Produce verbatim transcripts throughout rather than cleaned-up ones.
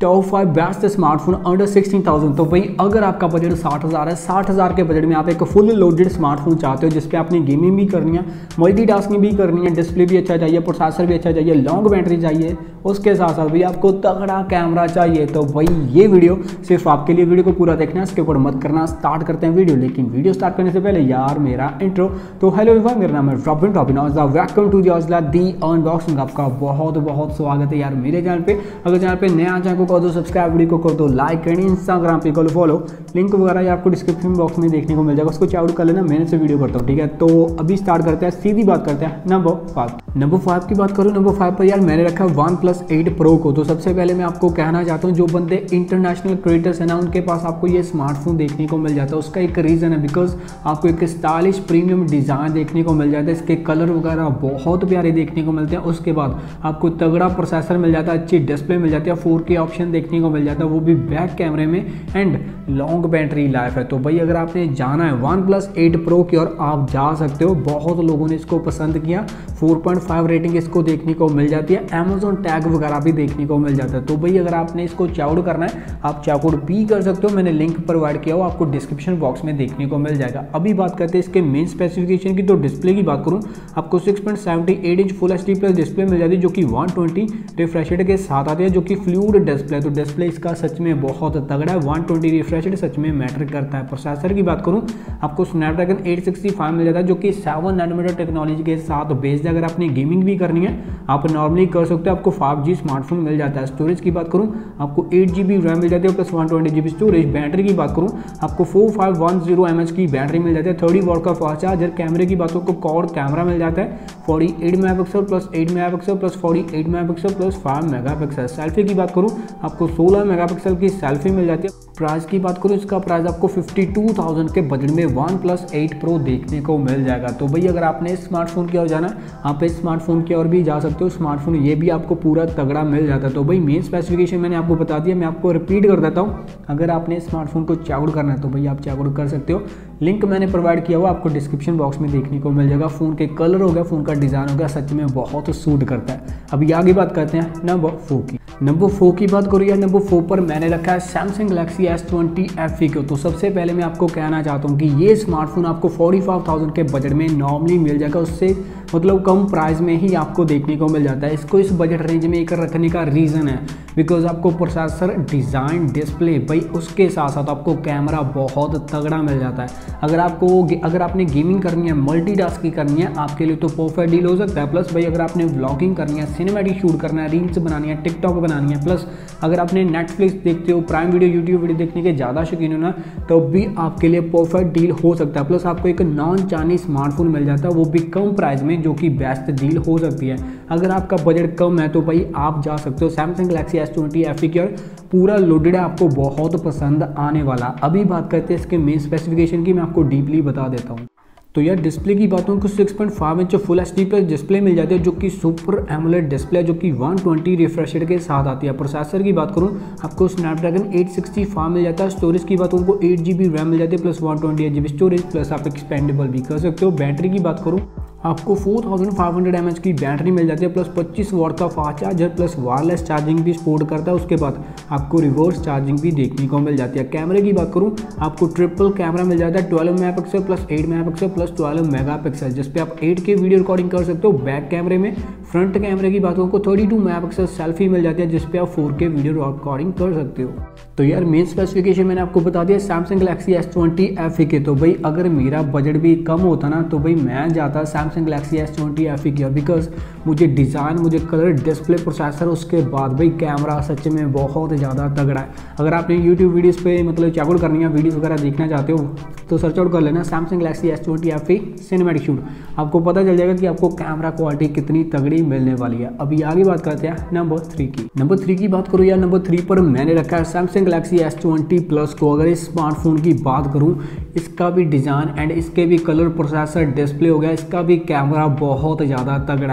Top five best smartphone under sixteen thousand. तो भाई अगर आपका बजट साठ हज़ार है, साठ हज़ार के बजट में आप एक फुल लोडेड स्मार्टफोन चाहते हो जिसपे आपने गेमिंग भी करनी है, मल्टीटास्किंग भी करनी है, डिस्प्ले भी अच्छा चाहिए, प्रोसेसर भी अच्छा चाहिए, लॉन्ग बैटरी चाहिए, उसके साथ साथ भाई आपको तगड़ा कैमरा चाहिए, तो भाई ये वीडियो सिर्फ आपके लिए। वीडियो को पूरा देखना है, इसके ऊपर मत करना। स्टार्ट करते हैं वीडियो। लेकिन वीडियो स्टार्ट करने से पहले यार मेरा इंट्रो। तो हेलो एवरीवन, मेरा नाम है Robin Robin Aujla. Welcome to the Aujla दी अनबॉक्सिंग। आपका बहुत बहुत स्वागत है यार मेरे चैनल पे। अगर चैनल पे नया चैनल को कर दो सब्सक्राइब, वीडियो को कर दो लाइक, एंड इंस्टाग्राम पे कर फॉलो। लिंक वगैरह आपको डिस्क्रिप्शन बॉक्स में देखने को मिल जाएगा, उसको चाउट कर लेना। मैंने से वीडियो करता हूँ, ठीक है। तो अभी स्टार्ट करते हैं, सीधी बात करते हैं नंबर फाइव। नंबर फाइव की बात करूँ, नंबर फाइव पर यार मैंने रखा वन प्लस एट प्रो को। तो सबसे पहले मैं आपको कहना चाहता हूँ, जो बंदे इंटरनेशनल क्रिएटर्स है ना, उनके पास आपको ये स्मार्टफोन देखने को मिल जाता है। उसका एक रीज़न है, बिकॉज आपको एक स्टाइलिश प्रीमियम डिज़ाइन देखने को मिल जाता है। इसके कलर वगैरह बहुत प्यारे देखने को मिलते हैं। उसके बाद आपको तगड़ा प्रोसेसर मिल जाता है, अच्छी डिस्प्ले मिल जाती है, फोर के ऑप्शन देखने को मिल जाता है, वो भी बैक कैमरे में, एंड लॉन्ग बैटरी लाइफ है। तो भाई अगर आपने जाना है वन प्लस एट प्रो की और आप जा सकते हो। बहुत लोगों ने इसको पसंद किया, फोर पॉइंट फाइव रेटिंग इसको देखने को मिल जाती है। अमेजोन टैग वगैरह भी देखने को मिल जाता है। तो भाई अगर आपने इसको चेकआउट करना है, आप चेकआउट भी कर सकते हो। मैंने लिंक प्रोवाइड किया हो, आपको डिस्क्रिप्शन बॉक्स में देखने को मिल जाएगा। अभी बात करते हैं इसके मेन स्पेसिफिकेशन की। तो डिस्प्ले की बात करूँ, आपको six point seven eight inch full H D plus display मिल जाती है, जो कि वन ट्वेंटी रिफ्रेश रेट के साथ आती है, जो कि फ्लूइड डिस्प्ले। तो डिस्प्ले इसका सच में बहुत तगड़ा है। वन ट्वेंटी रिफ्रेश रेट सच में मैटर करता है। प्रोसेसर की बात करूँ, आपको स्नैपड्रैगन एट सिक्सटी फाइव मिल जाता है, जो कि सेवन नैनोमीटर टेक्नोलॉजी के साथ बेस्ड है। अगर आपने गेमिंग भी करनी है, आप नॉर्मली कर सकते हो। आपको फाइव जी स्मार्टफोन मिल जाता है। स्टोरेज की बात करूँ, आपको एट जी बी रैम मिल जाती है plus one twenty G B storage. Battery की बात करूँ, आपको four five one zero M H की बैटरी मिल जाती है, थर्टी वॉट का फास्ट चार्जर। कैमरे की बात करूँ, क्वाड कैमरा मिल जाता है, forty eight megapixel plus eight megapixel plus forty eight megapixel plus five megapixel. Selfie की बात करूँ, आपको सोलह मेगापिक्सल की सेल्फी मिल जाती है। प्राइस की बात करूँ, इसका प्राइस आपको फिफ्टी टू थाउजेंड के बजट में वन प्लस एट प्रो देखने को मिल जाएगा। तो भाई अगर आपने इस स्मार्टफोन की ओर जाना, आप इस स्मार्टफोन की ओर भी जा सकते हो। स्मार्टफोन ये भी आपको पूरा तगड़ा मिल जाता है। तो भाई मेन स्पेसिफिकेशन मैंने आपको बता दिया, मैं आपको रिपीट कर देता हूँ। अगर आपने स्मार्टफोन को चेकआउट करना है तो भाई आप चेकआउट कर सकते हो। लिंक मैंने प्रोवाइड किया हुआ, आपको डिस्क्रिप्शन बॉक्स में देखने को मिल जाएगा। फ़ोन के कलर हो गया, फ़ोन का डिज़ाइन हो गया, सच में बहुत सूट करता है। अभी आगे बात करते हैं नंबर फोर की। नंबर फोर की बात करूँ यार, नंबर फोर पर मैंने रखा है Samsung Galaxy S twenty F E को। तो सबसे पहले मैं आपको कहना चाहता हूँ कि ये स्मार्टफोन आपको फोर्टी फाइव थाउजेंड के बजट में नॉर्मली मिल जाएगा। उससे मतलब कम प्राइस में ही आपको देखने को मिल जाता है। इसको इस बजट रेंज में एक रखने का रीज़न है, बिकॉज आपको प्रोसेसर, डिज़ाइन, डिस्प्ले, भाई उसके साथ साथ आपको कैमरा बहुत तगड़ा मिल जाता है। अगर आपको अगर आपने गेमिंग करनी है, मल्टीटास्किंग करनी है, आपके लिए तो परफेक्ट डील हो सकता है। प्लस भाई अगर आपने व्लॉगिंग करनी है, सिनेमैटिक शूट करना है, रील्स बनानी है, टिकटॉक बनानी है, प्लस अगर आपने नेटफ्लिक्स देखते हो, प्राइम वीडियो, यूट्यूब वीडियो देखने के ज़्यादा शौकीन हो ना, तो भी आपके लिए परफेक्ट डील हो सकता है। प्लस आपको एक नॉन चाइनीज स्मार्टफोन मिल जाता है, वो भी कम प्राइस में, जो कि बेस्ट डील हो सकती है। अगर आपका बजट कम है तो भाई आप जा सकते हो Samsung Galaxy S twenty F E की ओर। पूरा लोडेड है, आपको बहुत पसंद आने वाला। अभी बात करते हैं इसके मेन स्पेसिफिकेशन की, मैं आपको डीपली बता देता हूँ। तो यार डिस्प्ले की बात करूँ, six point five inch full H D plus display मिल जाती है, जो कि सुपर एमोलेड डिस्प्ले, जो कि वन ट्वेंटी रिफ्रेश रेट के साथ आती है। प्रोसेसर की बात करूँ, आपको स्नैपड्रैगन एट सिक्सटी फाइव मिल जाता है। स्टोरेज की बात करूँ, एट जी बी रैम मिल जाती है plus one twenty eight G B storage, plus आप एक्सपेंडेबल भी कर सकते हो। बैटरी की बात करूँ, आपको four thousand five hundred M H की बैटरी मिल जाती है, प्लस पच्चीस वॉट का fast charger, plus wireless charging भी सपोर्ट करता है। उसके बाद आपको रिवर्स चार्जिंग भी देखने को मिल जाती है। कैमरे की बात करूँ, आपको ट्रिपल कैमरा मिल जाता है, twelve megapixel plus eight megapixel plus twelve megapixel, जिसपे आप एट के वीडियो रिकॉर्डिंग कर सकते हो बैक कैमरे में। फ्रंट कैमरे की बात करूँ, आपको थर्टी टू मेगापिक्सल सेल्फी मिल जाती है, जिसपे आप फोर के वीडियो रिकॉर्डिंग कर सकते हो। तो यार मेन स्पेसिफिकेशन मैंने आपको बता दिया Samsung Galaxy S twenty F E के। तो भाई अगर मेरा बजट भी कम होता ना, तो भाई मैं जाता Samsung Galaxy S twenty F E की, बिकॉज मुझे डिज़ाइन, मुझे कलर, डिस्प्ले, प्रोसेसर, उसके बाद भाई कैमरा सच में बहुत ज़्यादा तगड़ा है। अगर आपने यूट्यूब वीडियोस पे मतलब चेकआउट करनी है, वीडियोस वगैरह देखना चाहते हो, तो सर्च आउट कर लेना Samsung Galaxy S twenty F E cinematic shoot. आपको पता चल जाएगा कि आपको कैमरा क्वालिटी कितनी तगड़ी मिलने वाली है। अभी आगे बात करते हैं नंबर थ्री की। नंबर थ्री की बात करूँ यार, नंबर थ्री पर मैंने रखा है Samsung Galaxy S twenty plus को। अगर इस स्मार्टफोन की बात करूँ, इसका भी डिज़ाइन एंड इसके भी कलर, प्रोसेसर, डिस्प्ले हो गया, इसका भी कैमरा बहुत ज़्यादा तगड़ा है। तो भाई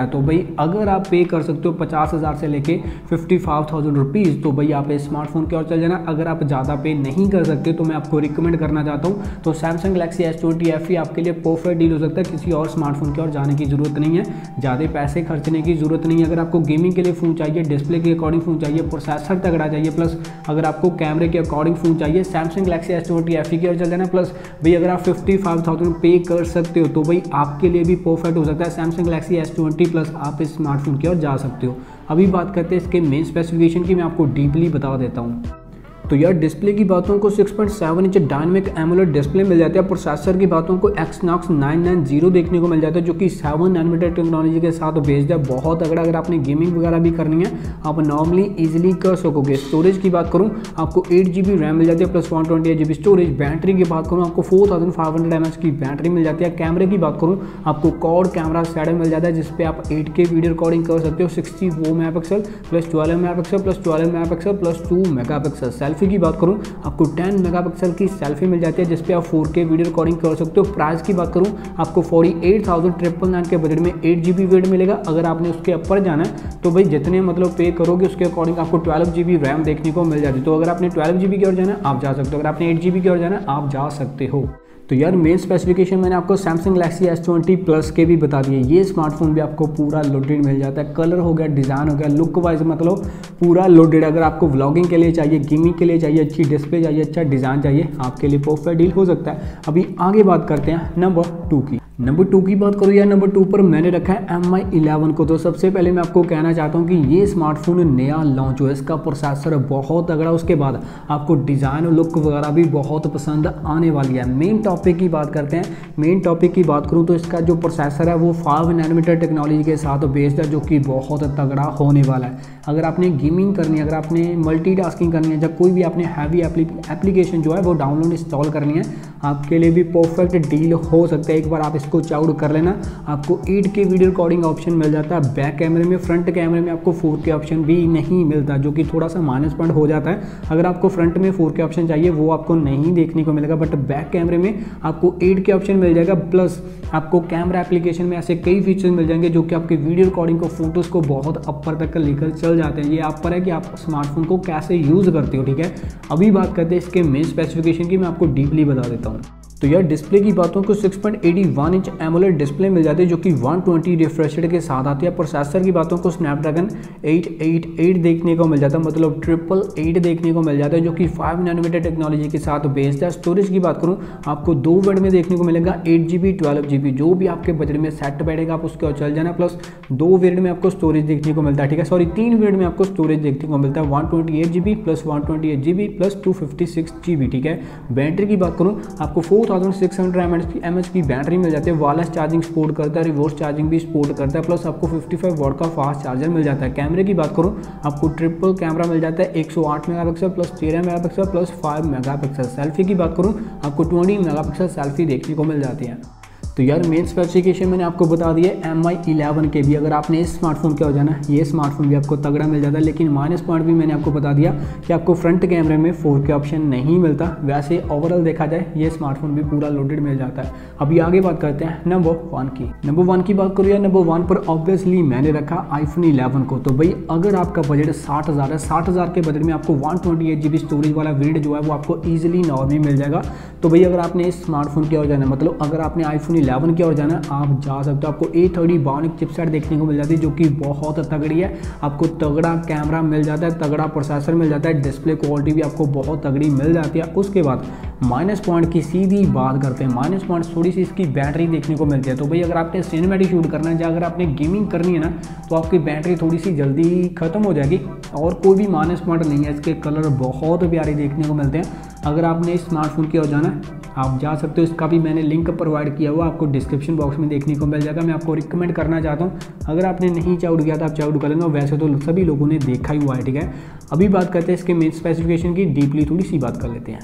भाई अगर आप पे कर सकते हो पचास हज़ार से लेके फिफ्टी फाइव थाउजेंड रुपीज़ तो भाई आप इस स्मार्टफोन की ओर चल जाना। अगर आप ज़्यादा पे नहीं कर सकते तो मैं आपको रिकमेंड करना चाहता हूँ तो Samsung Galaxy S twenty F E आपके लिए परफेक्ट डील हो सकता है। किसी और स्मार्टफोन की ओर जाने की जरूरत नहीं है, ज़्यादा पैसे खर्चने की जरूरत नहीं है। अगर आपको गेमिंग के लिए फ़ोन चाहिए, डिस्प्ले के अकॉर्डिंग फ़ोन चाहिए, प्रोसेसर तगड़ा चाहिए, प्लस अगर आपको कैमरे के अकॉर्डिंग फ़ोन चाहिए, Samsung Galaxy S twenty F E की ओर चल जाना। प्लस भाई अगर आप फिफ्टी फाइव थाउजेंड पे कर सकते हो तो भाई आपके लिए भी परफेक्ट हो सकता है Samsung Galaxy S twenty plus आप इस स्मार्टफोन की ओर जा सकते हो। अभी बात करते हैं इसके मेन स्पेसिफिकेशन की, मैं आपको डीपली बता देता हूँ। तो यार डिस्प्ले की बातों को six point seven inch dynamic AMOLED display मिल जाती है। प्रोसेसर की बातों को एक्सनॉक्स नाइन नाइन ज़ीरो देखने को मिल जाता है जो कि सेवन नैनोमीटर टेक्नोलॉजी के साथ बेस्ड है। बहुत अगर अगर आपने गेमिंग वगैरह भी करनी है आप नॉर्मली इजीली कर सकोगे। स्टोरेज की बात करूँ आपको एट जी बी रैम मिल जाती है plus one twenty eight G B storage. Battery की बात करूँ आपको four thousand five hundred M H की बैटरी मिल जाती है। कैमरे की बात करूँ आपको क्वाड कैमरा सेट मिल जाता है जिसपे आप एट के वीडियो रिकॉर्डिंग कर सकते हो। Sixty four mega pixel plus twelve mega pixel plus twelve mega pixel plus two mega pixel. Selfie की बात करूँ आपको टेन मेगापिक्सल की सेल्फी मिल जाती है जिसपे आप फोर के वीडियो रिकॉर्डिंग कर सकते हो। प्राइस की बात करूं आपको forty eight thousand triple nine के बजट में एट जी बी वेट मिलेगा। अगर आपने उसके ऊपर जाना है तो भाई जितने मतलब पे करोगे उसके अकॉर्डिंग आपको ट्वेल्व जी बी रैम देखने को मिल जाती है। तो अगर आपने ट्वेल्व जी बी की ओर जाना है आप जा सकते हो, अगर आपने एट जी बी की ओर जाना है आप जा सकते हो। तो यार मेन स्पेसिफिकेशन मैंने आपको Samsung Galaxy S twenty plus के भी बता दिए। ये स्मार्टफोन भी आपको पूरा लोडेड मिल जाता है। कलर हो गया, डिज़ाइन हो गया, लुक वाइज मतलब पूरा लोडेड। अगर आपको व्लॉगिंग के लिए चाहिए, गेमिंग के लिए चाहिए, अच्छी डिस्प्ले चाहिए, अच्छा डिज़ाइन चाहिए, आपके लिए परफेक्ट डील हो सकता है। अभी आगे बात करते हैं नंबर टू की। नंबर टू की बात करूँ या नंबर टू पर मैंने रखा है एम आई इलेवन को। तो सबसे पहले मैं आपको कहना चाहता हूँ कि ये स्मार्टफोन नया लॉन्च हुआ है, इसका प्रोसेसर बहुत तगड़ा, उसके बाद आपको डिज़ाइन और लुक वगैरह भी बहुत पसंद आने वाली है। मेन टॉपिक की बात करते हैं। मेन टॉपिक की बात करूँ तो इसका जो प्रोसेसर है वो फाइव नैनोमीटर टेक्नोलॉजी के साथ बेस्ड है जो कि बहुत तगड़ा होने वाला है। अगर आपने गेमिंग करनी है, अगर आपने मल्टीटास्किंग करनी है, जब कोई भी आपने हैवी एप्लीकेशन जो है वो डाउनलोड इंस्टॉल करनी है, आपके लिए भी परफेक्ट डील हो सकता है। एक बार आप इसको चाउड कर लेना, आपको एट के वीडियो रिकॉर्डिंग ऑप्शन मिल जाता है बैक कैमरे में। फ्रंट कैमरे में आपको फोर के ऑप्शन भी नहीं मिलता जो कि थोड़ा सा माइनस पॉइंट हो जाता है। अगर आपको फ्रंट में फोर के ऑप्शन चाहिए वो आपको नहीं देखने को मिलेगा, बट बैक कैमरे में आपको एट के ऑप्शन मिल जाएगा। प्लस आपको कैमरा एप्लीकेशन में ऐसे कई फीचर्स मिल जाएंगे जो कि आपके वीडियो रिकॉर्डिंग को, फोटोज़ को बहुत अपर तक लेकर चल जाते हैं। ये आप पर है कि आप स्मार्टफोन को कैसे यूज़ करते हो, ठीक है। अभी बात करते हैं इसके मेन स्पेसिफिकेशन की, मैं आपको डीपली बता देता हूँ। तो यार डिस्प्ले की बातों को six point eighty one inch AMOLED display मिल जाती है जो कि वन ट्वेंटी रिफ्रेश रेट के साथ आती है। प्रोसेसर की बातों को स्नैपड्रैगन एट एट एट देखने को मिल जाता है, मतलब ट्रिपल एट देखने को मिल जाता है जो कि फाइव नैनोमीटर टेक्नोलॉजी के साथ बेस्ड है। स्टोरेज की बात करूँ आपको दो वेरिएंट में देखने को मिलेगा, eight G B twelve G B, जो भी आपके बजट में सेट बैठेगा आप उसके और चल जाना। प्लस दो वेरिएंट में आपको स्टोरेज देखने को मिलता है, ठीक है, सॉरी तीन वेरिएंट में आपको स्टोरेज देखने को मिलता है, one twenty eight G B plus one twenty eight G B plus two fifty six G B, ठीक है। बैटरी की बात करूँ आपको four thousand six hundred M H की बैटरी मिल जाती है। वायरलेस चार्जिंग सपोर्ट करता है, रिवर्स चार्जिंग भी सपोर्ट करता है, प्लस आपको फिफ्टी फाइव वॉट का फास्ट चार्जर मिल जाता है। कैमरे की बात करूँ आपको ट्रिपल कैमरा मिल जाता है, एक सौ आठ मेगापिक्सल प्लस तेरह megapixel plus five megapixel. Selfie की बात करूँ आपको ट्वेंटी मेगापिक्सल सेल्फी देखने को मिल जाती है। तो यार मेन स्पेसिफिकेशन मैंने आपको बता दिया एम आई इलेवन के भी। अगर आपने इस स्मार्टफोन क्या हो जाना ये स्मार्टफोन भी आपको तगड़ा मिल जाता है, लेकिन माइनस पॉइंट भी मैंने आपको बता दिया कि आपको फ्रंट कैमरे में फोर के ऑप्शन नहीं मिलता। वैसे ओवरऑल देखा जाए ये स्मार्टफोन भी पूरा लोडेड मिल जाता है। अभी आगे बात करते हैं नंबर वन की। नंबर वन की बात करूँ या नंबर वन पर ऑब्वियसली मैंने रखा आईफोन इलेवन को। तो भाई अगर आपका बजट साठ हज़ार है, साठ हज़ार के बजट में आपको one twenty eight G B storage वाला वेरिएंट जो है वो आपको ईजिली नॉर्मली मिल जाएगा। तो भाई अगर आपने इस स्मार्टफोन की ओर जाना, मतलब अगर आपने आईफोन इलेवन की ओर जाना आप जा सकते हो। आपको ए थर्टी बायोनिक चिपसेट देखने को मिल जाती है जो कि बहुत तगड़ी है। आपको तगड़ा कैमरा मिल जाता है, तगड़ा प्रोसेसर मिल जाता है, डिस्प्ले क्वालिटी भी आपको बहुत तगड़ी मिल जाती है। उसके बाद माइनस पॉइंट की सीधी बात करते हैं। माइनस पॉइंट थोड़ी सी इसकी बैटरी देखने को मिलती है। तो भाई अगर आपने सिनेमैटिक शूट करना है या अगर आपने गेमिंग करनी है ना तो आपकी बैटरी थोड़ी सी जल्दी ख़त्म हो जाएगी। और कोई भी माइनस पॉइंट नहीं है, इसके कलर बहुत प्यारे देखने को मिलते हैं। अगर आपने इस स्मार्टफोन की ओर जाना है आप जा सकते हो। इसका भी मैंने लिंक प्रोवाइड किया हुआ आपको डिस्क्रिप्शन बॉक्स में देखने को मिल जाएगा। मैं आपको रिकमेंड करना चाहता हूँ, अगर आपने नहीं चाउड किया तो आप चाउड कर लेना। वैसे तो सभी लोगों ने देखा ही हुआ है, ठीक है। अभी बात करते हैं इसके मेन स्पेसिफिकेशन की, डीपली थोड़ी सी बात कर लेते हैं।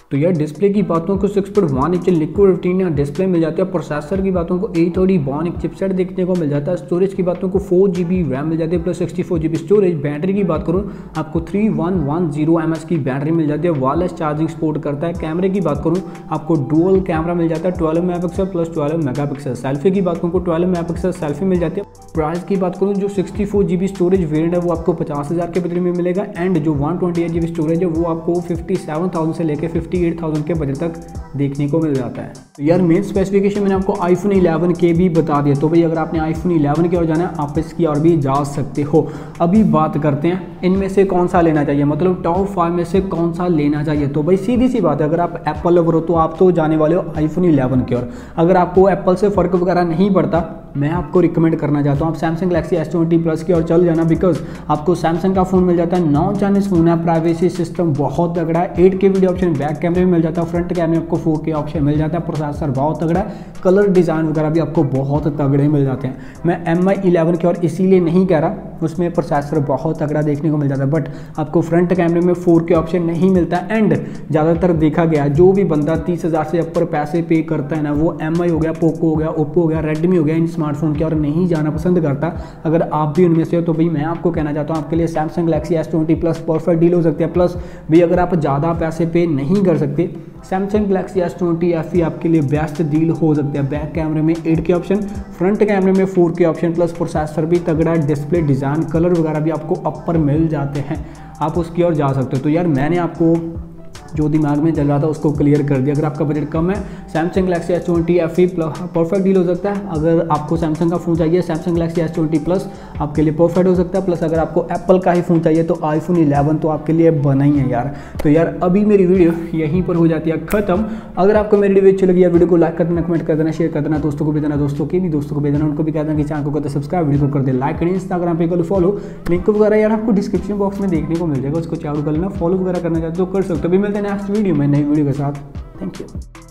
तो यार डिस्प्ले की बातों को six point one inch liquid retina display मिल जाती है। प्रोसेसर की बातों को एट थर्टी बॉर्न चिपसेट देखने को मिल जाता है। स्टोरेज की बातों को फोर जी बी रैम मिल जाती है plus sixty four G B storage. Battery की बात करूँ आपको three one one zero M H की बैटरी मिल जाती है। वायरलेस चार्जिंग सपोर्ट करता है। कैमरे की बात करूँ आपको डुअल कैमरा मिल जाता है twelve mega pixel plus twelve mega pixel. Selfie की बात करूँ को ट्वेल्व मेगा पिक्सल सेल्फी मिल जाती है। प्राइस की बात करूँ जो sixty four G B storage variant है वो आपको पचास हज़ार के बजट में मिलेगा एंड जो one twenty eight G B storage है वो आपको फिफ्टी सेवन थाउजेंड से लेकर फिफ्टी एट थाउजेंड के बजट तक देखने को मिल जाता है। तो यार मेन स्पेसिफिकेशन मैंने आपको आईफोन इलेवन के भी बता दिया। तो भाई अगर आपने आईफोन इलेवन की ओर जाना है आप इसकी और भी जा सकते हो। अभी बात करते हैं इनमें से कौन सा लेना चाहिए, मतलब टॉप फाइव में से कौन सा लेना चाहिए। तो भाई सीधी सी बात है, अगर आप एप्पल लवर हो तो आप तो जाने वाले हो आईफोन इलेवन की ओर। अगर आपको एप्पल से फ़र्क वगैरह नहीं पड़ता मैं आपको रिकमेंड करना चाहता हूँ आप Samsung Galaxy S twenty plus की ओर चल जाना, बिकॉज आपको सैमसंग का फ़ोन मिल जाता है नौ चाइनीज फ़ोन है। प्राइवेसी सिस्टम बहुत तगड़ा है। एट के वीडियो ऑप्शन बैक कैमरे में मिल जाता है। फ्रंट कैमरे में आपको फोर के ऑप्शन मिल जाता है। प्रोसेसर बहुत तगड़ा है। कलर डिज़ाइन वगैरह भी आपको बहुत तगड़े मिल जाते हैं। मैं एम आई इलेवन की ओर इसीलिए नहीं कह रहा, उसमें प्रोसेसर बहुत तगड़ा देखने को मिल जाता है बट आपको फ्रंट कैमरे में फोर के ऑप्शन नहीं मिलता एंड ज़्यादातर देखा गया जो भी बंदा तीस हज़ार से ऊपर पैसे पे करता है ना वो एम आई हो गया, पोको हो गया, ओप्पो हो गया, रेडमी हो गया, इन स्मार्टफोन की ओर नहीं जाना पसंद करता। अगर आप भी उनमें से हो तो भाई मैं आपको कहना चाहता हूँ आपके लिए Samsung Galaxy S twenty plus perfect deal हो सकती है। प्लस भी अगर आप ज़्यादा पैसे पे नहीं कर सकते Samsung Galaxy S twenty F E आपके लिए बेस्ट डील हो सकती है। बैक कैमरे में एट के ऑप्शन, फ्रंट कैमरे में फोर के ऑप्शन प्लस प्रोसेसर भी तगड़ा, डिस्प्ले डिज़ाइन कलर वगैरह भी आपको अपर मिल जाते हैं, आप उसकी ओर जा सकते हो। तो यार मैंने आपको जो दिमाग में चल रहा था उसको क्लियर कर दिया। अगर आपका बजट कम है Samsung Galaxy S twenty F E perfect deal हो सकता है। अगर आपको सैमसंग का फ़ोन चाहिए Samsung Galaxy S twenty plus आपके लिए परफेक्ट हो सकता है। प्लस अगर आपको एप्पल का ही फ़ोन चाहिए तो आईफोन इलेवन तो आपके लिए बना ही है यार। तो यार अभी मेरी वीडियो यहीं पर हो जाती है ख़त्म। अगर आपको मेरी वीडियो अच्छी लगी यार वीडियो को लाइक कर देना, कमेंट कर देना, शेयर कर देना, दोस्तों को भी देना, दोस्तों के भी दोस्तों को भी देना, उनको भी कह देना कि चैनल को करते सब्सक्राइब, वीडियो को कर दे लाइक करें, इंस्टाग्राम पे कर फॉलो, लिंक वगैरह यार आपको डिस्क्रिप्शन बॉक्स में देखने को मिल जाएगा, उसको चालू कर लेना। फॉलो वगैरह करना चाहते तो कर सकते हो। अभी मिलते हैं नेक्स्ट वीडियो में नई वीडियो के साथ। Thank you.